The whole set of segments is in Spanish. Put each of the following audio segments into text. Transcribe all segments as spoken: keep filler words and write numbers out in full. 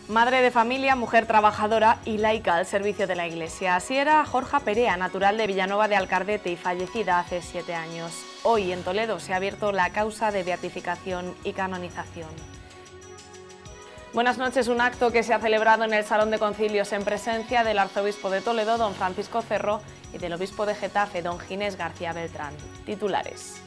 Madre de familia, mujer trabajadora y laica al servicio de la Iglesia. Así era Jorge Perea, natural de Villanueva de Alcardete y fallecida hace siete años. Hoy en Toledo se ha abierto la causa de beatificación y canonización. Buenas noches, un acto que se ha celebrado en el Salón de Concilios en presencia del arzobispo de Toledo, don Francisco Cerro, y del obispo de Getafe, don Ginés García Beltrán. Titulares.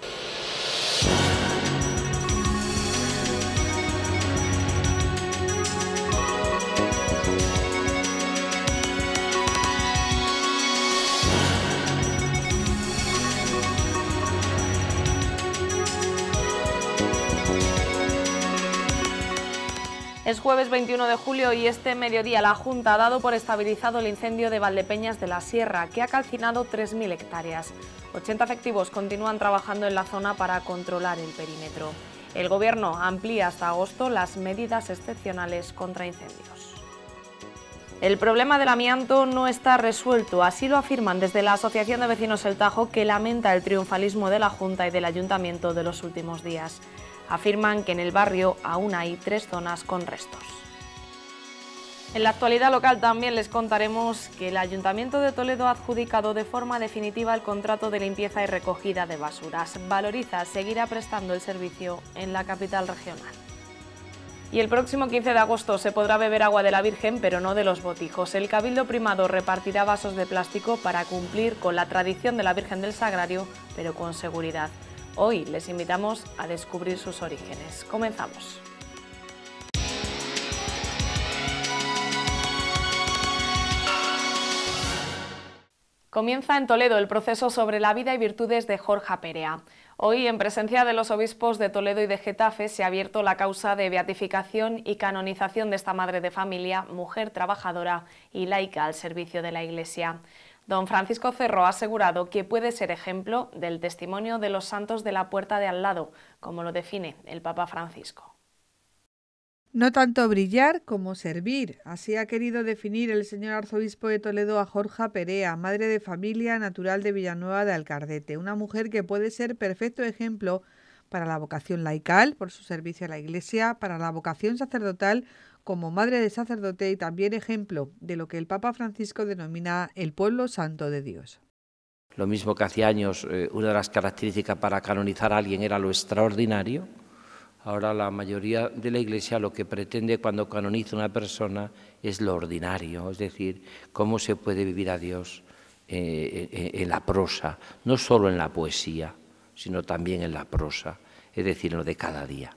Es jueves veintiuno de julio y este mediodía la Junta ha dado por estabilizado el incendio de Valdepeñas de la Sierra, que ha calcinado tres mil hectáreas. ochenta efectivos continúan trabajando en la zona para controlar el perímetro. El Gobierno amplía hasta agosto las medidas excepcionales contra incendios. El problema del amianto no está resuelto, así lo afirman desde la Asociación de Vecinos El Tajo, que lamenta el triunfalismo de la Junta y del Ayuntamiento de los últimos días. Afirman que en el barrio aún hay tres zonas con restos. En la actualidad local también les contaremos que el Ayuntamiento de Toledo ha adjudicado de forma definitiva el contrato de limpieza y recogida de basuras. Valoriza seguirá prestando el servicio en la capital regional. Y el próximo quince de agosto se podrá beber agua de la Virgen, pero no de los botijos. El Cabildo Primado repartirá vasos de plástico para cumplir con la tradición de la Virgen del Sagrario, pero con seguridad. Hoy les invitamos a descubrir sus orígenes. Comenzamos. Comienza en Toledo el proceso sobre la vida y virtudes de Jorge Perea. Hoy, en presencia de los obispos de Toledo y de Getafe, se ha abierto la causa de beatificación y canonización de esta madre de familia, mujer trabajadora y laica al servicio de la Iglesia. Don Francisco Cerro ha asegurado que puede ser ejemplo del testimonio de los santos de la puerta de al lado, como lo define el Papa Francisco. No tanto brillar como servir, así ha querido definir el señor arzobispo de Toledo a Jorge Perea, madre de familia natural de Villanueva de Alcardete, una mujer que puede ser perfecto ejemplo para la vocación laical, por su servicio a la Iglesia, para la vocación sacerdotal, como madre de sacerdote y también ejemplo de lo que el Papa Francisco denomina el pueblo santo de Dios. Lo mismo que hace años eh, una de las características para canonizar a alguien era lo extraordinario, ahora la mayoría de la Iglesia lo que pretende cuando canoniza a una persona es lo ordinario, es decir, cómo se puede vivir a Dios eh, en, en la prosa, no solo en la poesía, sino también en la prosa, es decir, en lo de cada día.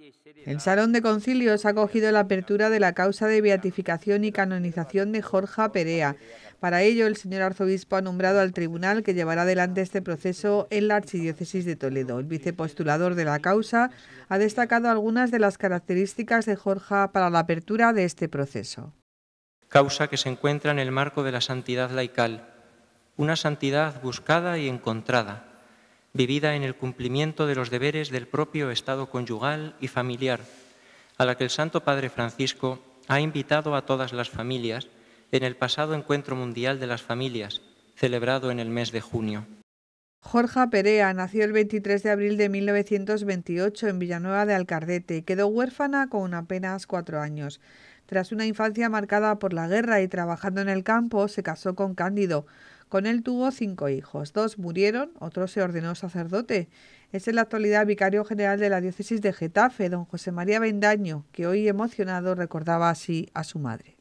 El Salón de Concilios ha acogido la apertura de la causa de beatificación y canonización de Jorge Perea. Para ello, el señor arzobispo ha nombrado al tribunal que llevará adelante este proceso en la Archidiócesis de Toledo. El vicepostulador de la causa ha destacado algunas de las características de Jorge para la apertura de este proceso. Causa que se encuentra en el marco de la santidad laical, una santidad buscada y encontrada, vivida en el cumplimiento de los deberes del propio estado conyugal y familiar, a la que el Santo Padre Francisco ha invitado a todas las familias en el pasado Encuentro Mundial de las Familias, celebrado en el mes de junio. Jorge Perea nació el veintitrés de abril de mil novecientos veintiocho en Villanueva de Alcardete y quedó huérfana con apenas cuatro años. Tras una infancia marcada por la guerra y trabajando en el campo, se casó con Cándido. Con él tuvo cinco hijos, dos murieron, otro se ordenó sacerdote. Es en la actualidad vicario general de la diócesis de Getafe, don José María Bendaño, que hoy emocionado recordaba así a su madre.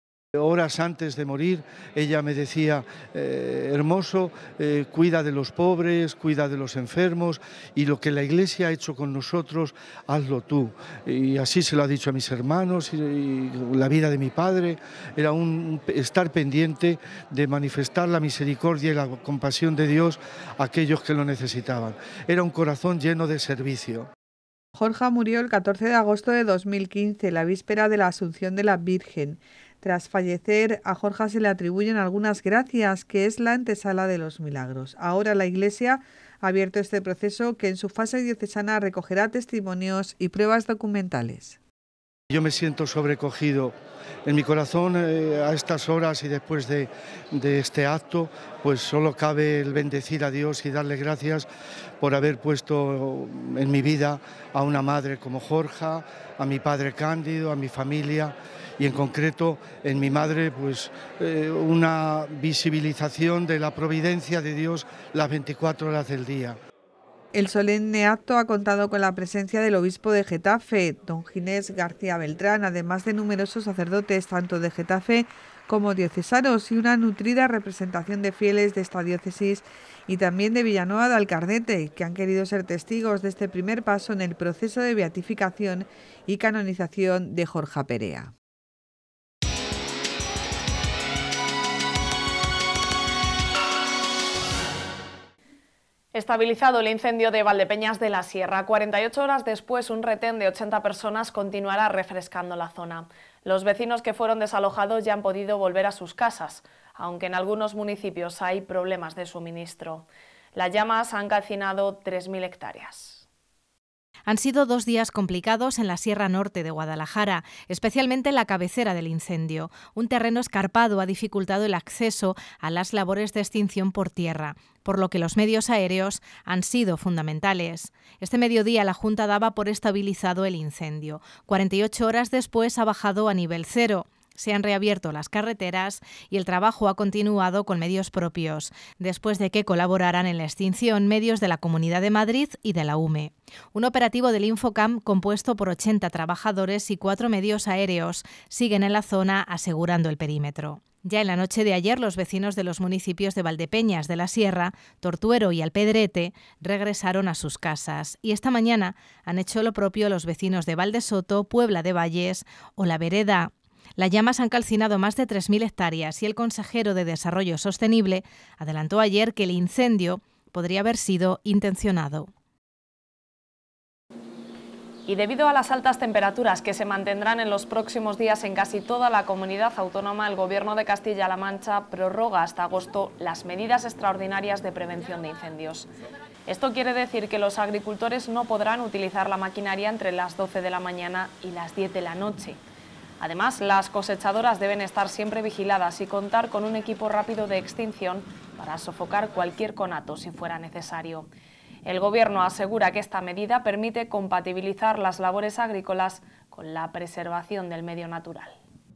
Horas antes de morir, ella me decía, eh, hermoso, eh, cuida de los pobres, cuida de los enfermos, y lo que la Iglesia ha hecho con nosotros, hazlo tú. Y así se lo ha dicho a mis hermanos, y, y la vida de mi padre era un estar pendiente de manifestar la misericordia y la compasión de Dios a aquellos que lo necesitaban. Era un corazón lleno de servicio. Jorge murió el catorce de agosto de dos mil quince, la víspera de la Asunción de la Virgen. Tras fallecer, a Jorge se le atribuyen algunas gracias, que es la antesala de los milagros. Ahora la Iglesia ha abierto este proceso que en su fase diocesana recogerá testimonios y pruebas documentales. Yo me siento sobrecogido. En mi corazón, eh, a estas horas y después de, de este acto, pues solo cabe el bendecir a Dios y darle gracias por haber puesto en mi vida a una madre como Jorge, a mi padre Cándido, a mi familia y en concreto en mi madre pues eh, una visibilización de la providencia de Dios las veinticuatro horas del día. El solemne acto ha contado con la presencia del obispo de Getafe, don Ginés García Beltrán, además de numerosos sacerdotes tanto de Getafe como diocesanos y una nutrida representación de fieles de esta diócesis y también de Villanueva de Alcardete, que han querido ser testigos de este primer paso en el proceso de beatificación y canonización de Jorge Perea. Estabilizado el incendio de Valdepeñas de la Sierra, cuarenta y ocho horas después un retén de ochenta personas continuará refrescando la zona. Los vecinos que fueron desalojados ya han podido volver a sus casas, aunque en algunos municipios hay problemas de suministro. Las llamas han calcinado tres mil hectáreas. Han sido dos días complicados en la Sierra Norte de Guadalajara, especialmente en la cabecera del incendio. Un terreno escarpado ha dificultado el acceso a las labores de extinción por tierra, por lo que los medios aéreos han sido fundamentales. Este mediodía la Junta daba por estabilizado el incendio. cuarenta y ocho horas después ha bajado a nivel cero. Se han reabierto las carreteras y el trabajo ha continuado con medios propios, después de que colaboraran en la extinción medios de la Comunidad de Madrid y de la U M E. Un operativo del Infocam compuesto por ochenta trabajadores y cuatro medios aéreos siguen en la zona asegurando el perímetro. Ya en la noche de ayer, los vecinos de los municipios de Valdepeñas de la Sierra, Tortuero y Alpedrete regresaron a sus casas y esta mañana han hecho lo propio los vecinos de Valdesoto, Puebla de Valles o La Vereda. Las llamas han calcinado más de tres mil hectáreas y el consejero de Desarrollo Sostenible adelantó ayer que el incendio podría haber sido intencionado. Y debido a las altas temperaturas que se mantendrán en los próximos días en casi toda la comunidad autónoma, el Gobierno de Castilla-La Mancha prorroga hasta agosto las medidas extraordinarias de prevención de incendios. Esto quiere decir que los agricultores no podrán utilizar la maquinaria entre las doce de la mañana y las diez de la noche. Además, las cosechadoras deben estar siempre vigiladas y contar con un equipo rápido de extinción para sofocar cualquier conato si fuera necesario. El Gobierno asegura que esta medida permite compatibilizar las labores agrícolas con la preservación del medio natural.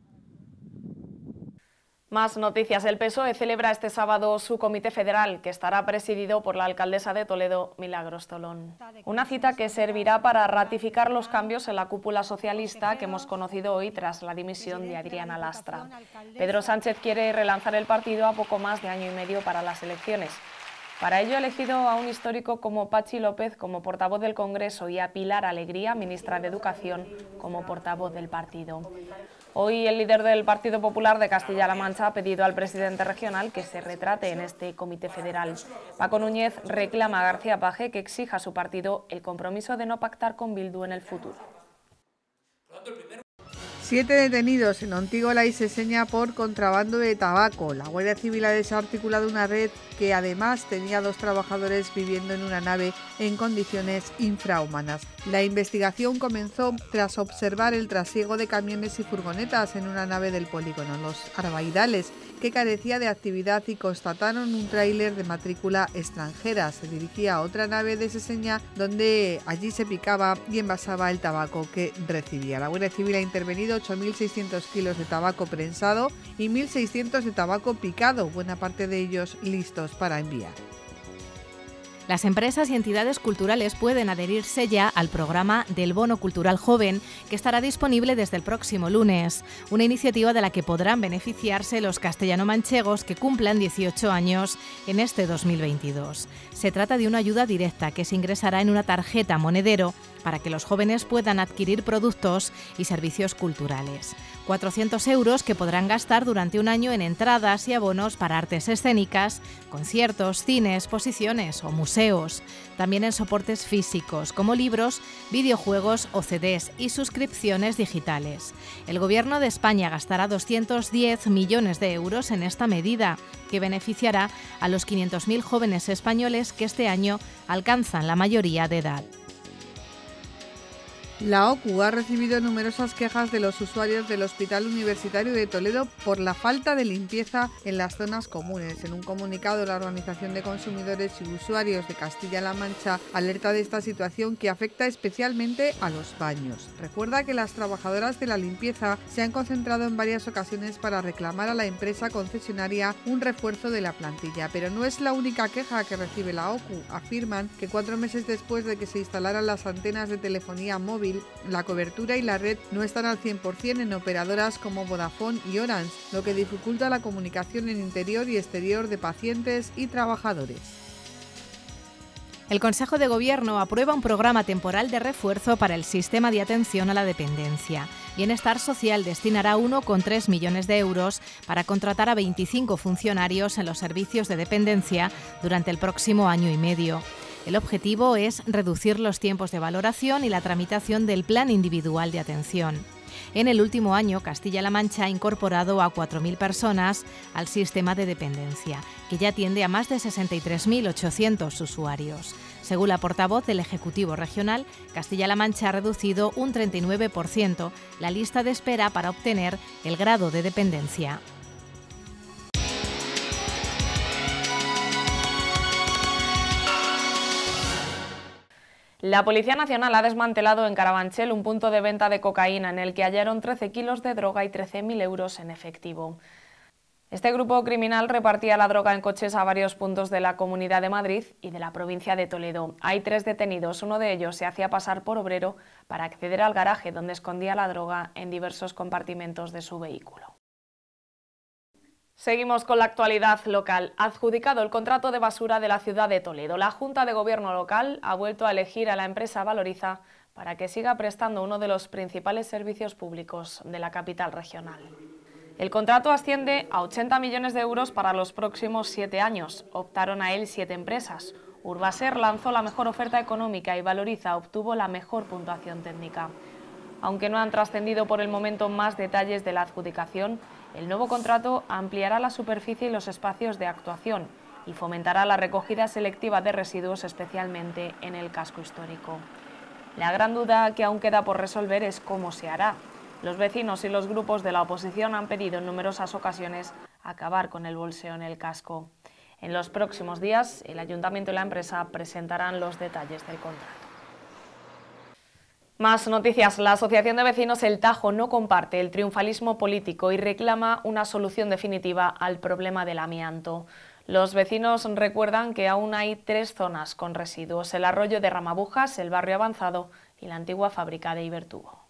Más noticias. El P S O E celebra este sábado su comité federal, que estará presidido por la alcaldesa de Toledo, Milagros Tolón. Una cita que servirá para ratificar los cambios en la cúpula socialista que hemos conocido hoy tras la dimisión de Adriana Lastra. Pedro Sánchez quiere relanzar el partido a poco más de año y medio para las elecciones. Para ello ha elegido a un histórico como Pachi López como portavoz del Congreso y a Pilar Alegría, ministra de Educación, como portavoz del partido. Hoy el líder del Partido Popular de Castilla-La Mancha ha pedido al presidente regional que se retrate en este comité federal. Paco Núñez reclama a García Paje que exija a su partido el compromiso de no pactar con Bildu en el futuro. Siete detenidos en Ontígola y Seseña por contrabando de tabaco. La Guardia Civil ha desarticulado una red que además tenía dos trabajadores viviendo en una nave en condiciones infrahumanas. La investigación comenzó tras observar el trasiego de camiones y furgonetas en una nave del polígono Los Arbaidales, que carecía de actividad y constataron un tráiler de matrícula extranjera. Se dirigía a otra nave de Seseña donde allí se picaba y envasaba el tabaco que recibía. La Guardia Civil ha intervenido ocho mil seiscientos kilos de tabaco prensado y mil seiscientos de tabaco picado, buena parte de ellos listos para enviar. Las empresas y entidades culturales pueden adherirse ya al programa del Bono Cultural Joven, que estará disponible desde el próximo lunes, una iniciativa de la que podrán beneficiarse los castellano-manchegos que cumplan dieciocho años en este dos mil veintidós. Se trata de una ayuda directa que se ingresará en una tarjeta monedero para que los jóvenes puedan adquirir productos y servicios culturales. cuatrocientos euros que podrán gastar durante un año en entradas y abonos para artes escénicas, conciertos, cine, exposiciones o museos. También en soportes físicos como libros, videojuegos o C Ds y suscripciones digitales. El Gobierno de España gastará doscientos diez millones de euros en esta medida, que beneficiará a los quinientos mil jóvenes españoles que este año alcanzan la mayoría de edad. La O C U ha recibido numerosas quejas de los usuarios del Hospital Universitario de Toledo por la falta de limpieza en las zonas comunes. En un comunicado, la Organización de Consumidores y Usuarios de Castilla-La Mancha alerta de esta situación que afecta especialmente a los baños. Recuerda que las trabajadoras de la limpieza se han concentrado en varias ocasiones para reclamar a la empresa concesionaria un refuerzo de la plantilla, pero no es la única queja que recibe la O C U. Afirman que cuatro meses después de que se instalaran las antenas de telefonía móvil, la cobertura y la red no están al cien por cien en operadoras como Vodafone y Orange, lo que dificulta la comunicación en interior y exterior de pacientes y trabajadores. El Consejo de Gobierno aprueba un programa temporal de refuerzo para el sistema de atención a la dependencia. Bienestar Social destinará uno coma tres millones de euros para contratar a veinticinco funcionarios en los servicios de dependencia durante el próximo año y medio. El objetivo es reducir los tiempos de valoración y la tramitación del plan individual de atención. En el último año, Castilla-La Mancha ha incorporado a cuatro mil personas al sistema de dependencia, que ya atiende a más de sesenta y tres mil ochocientos usuarios. Según la portavoz del Ejecutivo Regional, Castilla-La Mancha ha reducido un treinta y nueve por ciento la lista de espera para obtener el grado de dependencia. La Policía Nacional ha desmantelado en Carabanchel un punto de venta de cocaína en el que hallaron trece kilos de droga y trece mil euros en efectivo. Este grupo criminal repartía la droga en coches a varios puntos de la Comunidad de Madrid y de la provincia de Toledo. Hay tres detenidos, uno de ellos se hacía pasar por obrero para acceder al garaje donde escondía la droga en diversos compartimentos de su vehículo. Seguimos con la actualidad local. Adjudicado el contrato de basura de la ciudad de Toledo, la Junta de Gobierno local ha vuelto a elegir a la empresa Valoriza para que siga prestando uno de los principales servicios públicos de la capital regional. El contrato asciende a ochenta millones de euros para los próximos siete años. Optaron a él siete empresas. Urbaser lanzó la mejor oferta económica y Valoriza obtuvo la mejor puntuación técnica. Aunque no han trascendido por el momento más detalles de la adjudicación, el nuevo contrato ampliará la superficie y los espacios de actuación y fomentará la recogida selectiva de residuos, especialmente en el casco histórico. La gran duda que aún queda por resolver es cómo se hará. Los vecinos y los grupos de la oposición han pedido en numerosas ocasiones acabar con el bolseo en el casco. En los próximos días, el Ayuntamiento y la empresa presentarán los detalles del contrato. Más noticias. La Asociación de Vecinos El Tajo no comparte el triunfalismo político y reclama una solución definitiva al problema del amianto. Los vecinos recuerdan que aún hay tres zonas con residuos: el arroyo de Ramabujas, el barrio Avanzado y la antigua fábrica de Ibertubo.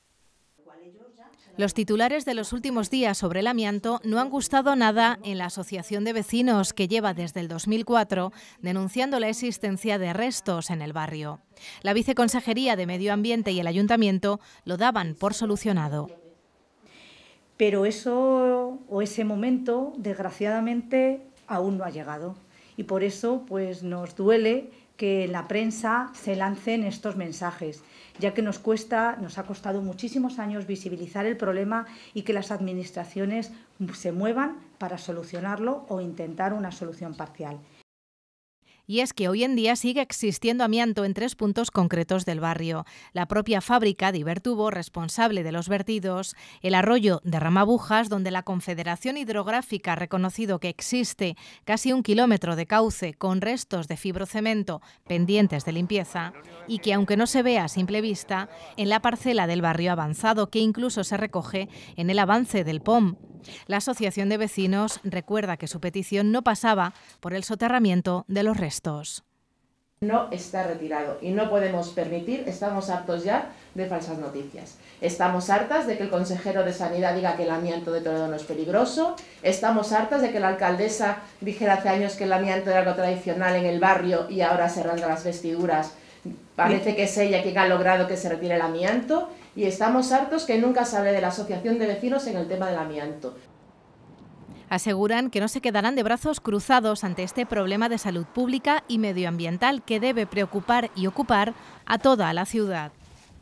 Los titulares de los últimos días sobre el amianto no han gustado nada en la Asociación de Vecinos, que lleva desde el dos mil cuatro denunciando la existencia de restos en el barrio. La Viceconsejería de Medio Ambiente y el Ayuntamiento lo daban por solucionado. Pero eso o ese momento, desgraciadamente, aún no ha llegado. Y por eso pues, nos duele que en la prensa se lancen estos mensajes, ya que nos cuesta, nos ha costado muchísimos años visibilizar el problema y que las administraciones se muevan para solucionarlo o intentar una solución parcial. Y es que hoy en día sigue existiendo amianto en tres puntos concretos del barrio: la propia fábrica de Ibertubo, responsable de los vertidos; el arroyo de Ramabujas, donde la Confederación Hidrográfica ha reconocido que existe casi un kilómetro de cauce con restos de fibrocemento pendientes de limpieza, y que, aunque no se vea a simple vista, en la parcela del barrio Avanzado, que incluso se recoge en el avance del P O M. La Asociación de Vecinos recuerda que su petición no pasaba por el soterramiento de los restos. No está retirado y no podemos permitir, estamos hartos ya de falsas noticias. Estamos hartas de que el consejero de Sanidad diga que el amianto de Toledo no es peligroso, estamos hartas de que la alcaldesa dijera hace años que el amianto era algo tradicional en el barrio y ahora se rasga las vestiduras. Parece que es ella quien ha logrado que se retire el amianto, y estamos hartos que nunca se hable de la Asociación de Vecinos en el tema del amianto. Aseguran que no se quedarán de brazos cruzados ante este problema de salud pública y medioambiental que debe preocupar y ocupar a toda la ciudad.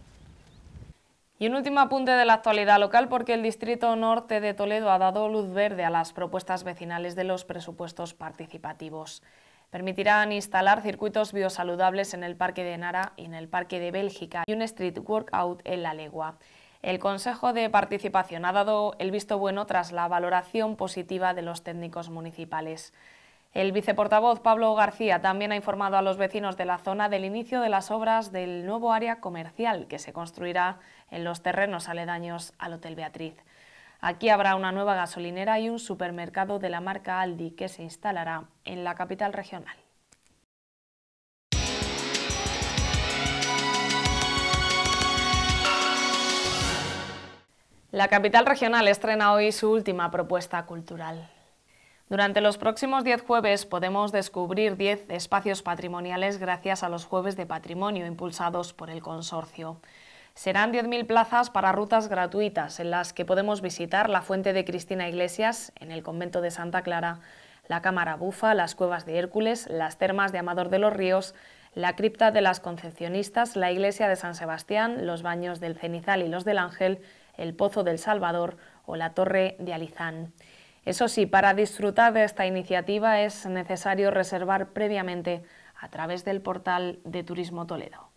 Y un último apunte de la actualidad local, porque el Distrito Norte de Toledo ha dado luz verde a las propuestas vecinales de los presupuestos participativos. Permitirán instalar circuitos biosaludables en el Parque de Nara y en el Parque de Bélgica y un street workout en La Legua. El Consejo de Participación ha dado el visto bueno tras la valoración positiva de los técnicos municipales. El viceportavoz Pablo García también ha informado a los vecinos de la zona del inicio de las obras del nuevo área comercial que se construirá en los terrenos aledaños al Hotel Beatriz. Aquí habrá una nueva gasolinera y un supermercado de la marca Aldi que se instalará en la capital regional. La capital regional estrena hoy su última propuesta cultural. Durante los próximos diez jueves podemos descubrir diez espacios patrimoniales gracias a los Jueves de Patrimonio impulsados por el consorcio. Serán diez mil plazas para rutas gratuitas en las que podemos visitar la Fuente de Cristina Iglesias en el Convento de Santa Clara, la Cámara Bufa, las Cuevas de Hércules, las Termas de Amador de los Ríos, la Cripta de las Concepcionistas, la Iglesia de San Sebastián, los Baños del Cenizal y los del Ángel, el Pozo del Salvador o la Torre de Alizán. Eso sí, para disfrutar de esta iniciativa es necesario reservar previamente a través del portal de Turismo Toledo.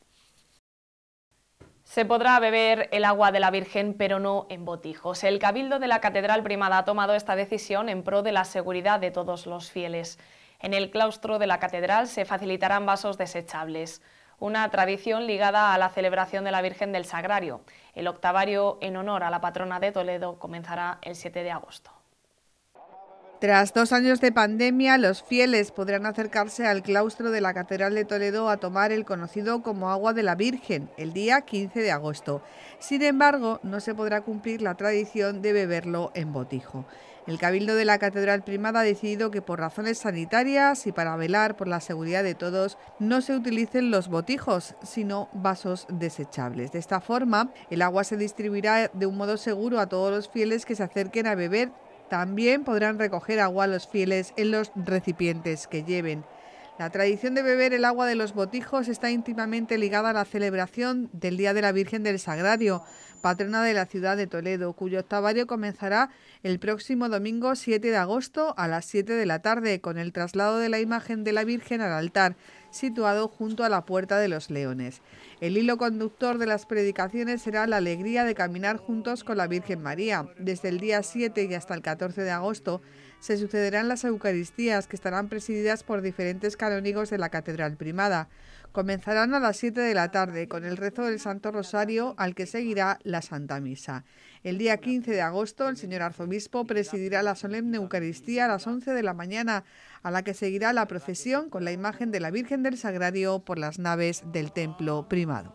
Se podrá beber el agua de la Virgen, pero no en botijos. El Cabildo de la Catedral Primada ha tomado esta decisión en pro de la seguridad de todos los fieles. En el claustro de la Catedral se facilitarán vasos desechables, una tradición ligada a la celebración de la Virgen del Sagrario. El octavario en honor a la patrona de Toledo comenzará el siete de agosto. Tras dos años de pandemia, los fieles podrán acercarse al claustro de la Catedral de Toledo a tomar el conocido como agua de la Virgen, el día quince de agosto. Sin embargo, no se podrá cumplir la tradición de beberlo en botijo. El Cabildo de la Catedral Primada ha decidido que por razones sanitarias y para velar por la seguridad de todos, no se utilicen los botijos, sino vasos desechables. De esta forma, el agua se distribuirá de un modo seguro a todos los fieles que se acerquen a beber. También podrán recoger agua los fieles en los recipientes que lleven. La tradición de beber el agua de los botijos está íntimamente ligada a la celebración del Día de la Virgen del Sagrario, patrona de la ciudad de Toledo, cuyo octavario comenzará el próximo domingo siete de agosto a las siete de la tarde, con el traslado de la imagen de la Virgen al altar, situado junto a la Puerta de los Leones. El hilo conductor de las predicaciones será la alegría de caminar juntos con la Virgen María. Desde el día siete y hasta el catorce de agosto se sucederán las Eucaristías, que estarán presididas por diferentes canónigos de la Catedral Primada. Comenzarán a las siete de la tarde con el rezo del Santo Rosario, al que seguirá la Santa Misa. El día quince de agosto el señor arzobispo presidirá la solemne Eucaristía a las once de la mañana, a la que seguirá la procesión con la imagen de la Virgen del Sagrario por las naves del Templo Primado.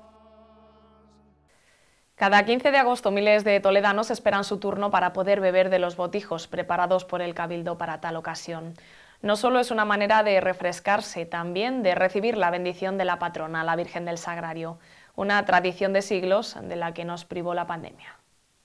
Cada quince de agosto miles de toledanos esperan su turno para poder beber de los botijos preparados por el Cabildo para tal ocasión. No solo es una manera de refrescarse, también de recibir la bendición de la patrona, la Virgen del Sagrario, una tradición de siglos de la que nos privó la pandemia.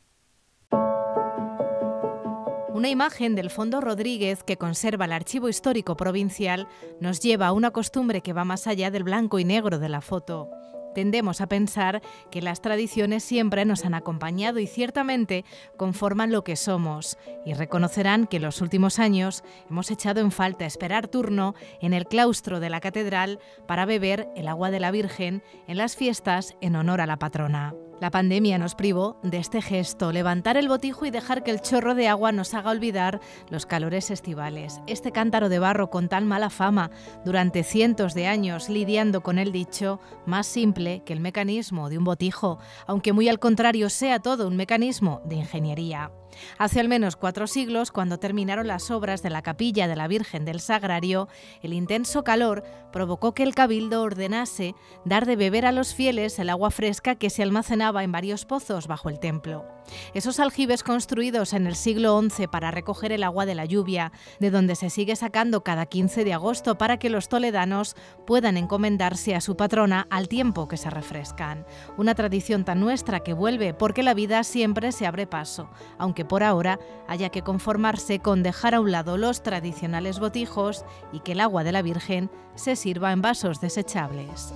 Una imagen del Fondo Rodríguez que conserva el Archivo Histórico Provincial nos lleva a una costumbre que va más allá del blanco y negro de la foto. Tendemos a pensar que las tradiciones siempre nos han acompañado y ciertamente conforman lo que somos, y reconocerán que en los últimos años hemos echado en falta esperar turno en el claustro de la catedral para beber el agua de la Virgen en las fiestas en honor a la patrona. La pandemia nos privó de este gesto, levantar el botijo y dejar que el chorro de agua nos haga olvidar los calores estivales. Este cántaro de barro con tan mala fama durante cientos de años lidiando con el dicho más simple que el mecanismo de un botijo, aunque muy al contrario sea todo un mecanismo de ingeniería. Hace al menos cuatro siglos, cuando terminaron las obras de la capilla de la Virgen del Sagrario, el intenso calor provocó que el Cabildo ordenase dar de beber a los fieles el agua fresca que se almacenaba en varios pozos bajo el templo. Esos aljibes construidos en el siglo once para recoger el agua de la lluvia, de donde se sigue sacando cada quince de agosto para que los toledanos puedan encomendarse a su patrona al tiempo que se refrescan. Una tradición tan nuestra que vuelve porque la vida siempre se abre paso, aunque por ahora haya que conformarse con dejar a un lado los tradicionales botijos y que el agua de la Virgen se sirva en vasos desechables.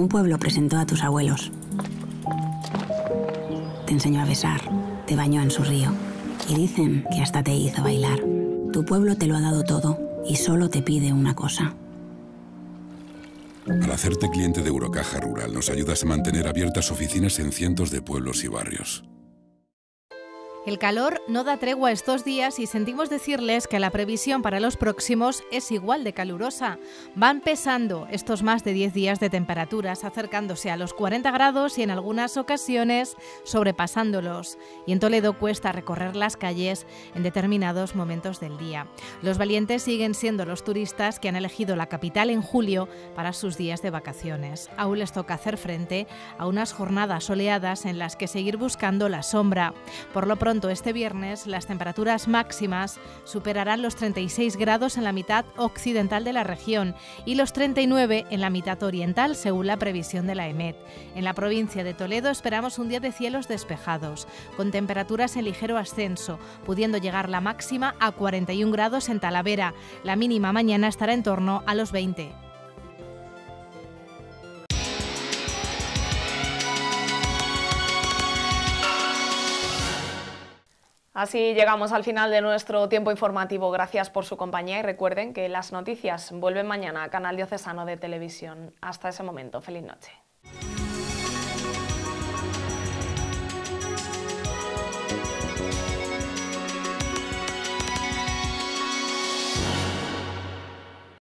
Un pueblo presentó a tus abuelos. Te enseñó a besar, te bañó en su río y dicen que hasta te hizo bailar. Tu pueblo te lo ha dado todo y solo te pide una cosa. Al hacerte cliente de Eurocaja Rural nos ayudas a mantener abiertas oficinas en cientos de pueblos y barrios. El calor no da tregua estos días y sentimos decirles que la previsión para los próximos es igual de calurosa. Van pesando estos más de diez días de temperaturas, acercándose a los cuarenta grados y en algunas ocasiones sobrepasándolos. Y en Toledo cuesta recorrer las calles en determinados momentos del día. Los valientes siguen siendo los turistas que han elegido la capital en julio para sus días de vacaciones. Aún les toca hacer frente a unas jornadas soleadas en las que seguir buscando la sombra. Por lo pronto, este viernes las temperaturas máximas superarán los treinta y seis grados en la mitad occidental de la región y los treinta y nueve en la mitad oriental, según la previsión de la EMET. En la provincia de Toledo esperamos un día de cielos despejados, con temperaturas en ligero ascenso, pudiendo llegar la máxima a cuarenta y un grados en Talavera. La mínima mañana estará en torno a los veinte. Así llegamos al final de nuestro tiempo informativo. Gracias por su compañía y recuerden que las noticias vuelven mañana a Canal Diocesano de Televisión. Hasta ese momento, feliz noche.